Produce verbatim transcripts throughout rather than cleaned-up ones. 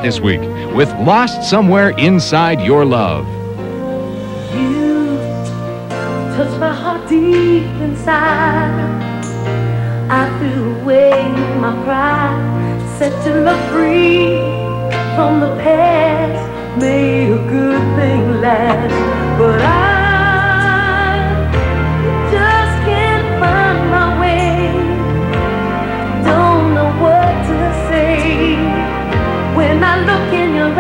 this week with Lost Somewhere Inside Your Love. You touch my heart deep inside. I threw away my pride, set to love free from the past, made a good thing last. But I just can't find my way, don't know what to say when I look in your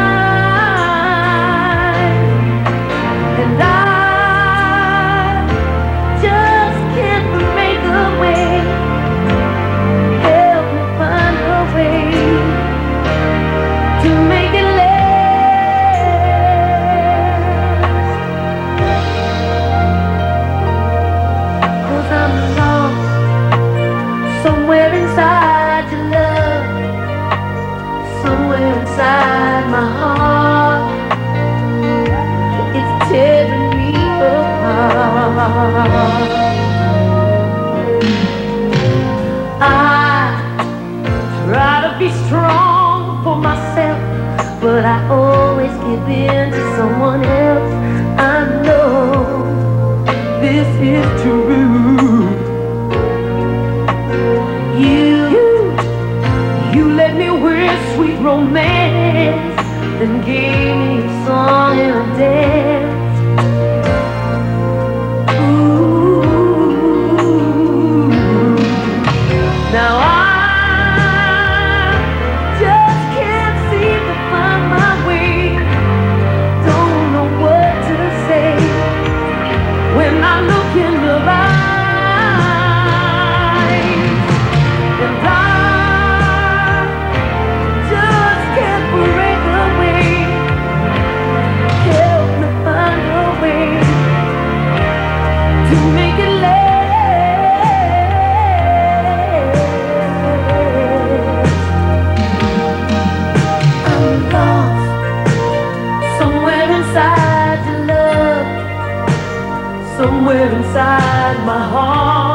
eyes, and I just can't make a way. Help me find a way to make it last. 'Cause I'm lost somewhere inside your love, somewhere inside my heart. It's tearing me apart. I try to be strong for myself, but I always give in to someone else. I know this is true. You, you let me wear sweet romance, then gave me a song and a dance. Now I just can't seem to find my way, don't know what to say when I look in your eyes, and I just can't break away. Help me find a way to make it last. Somewhere inside my heart.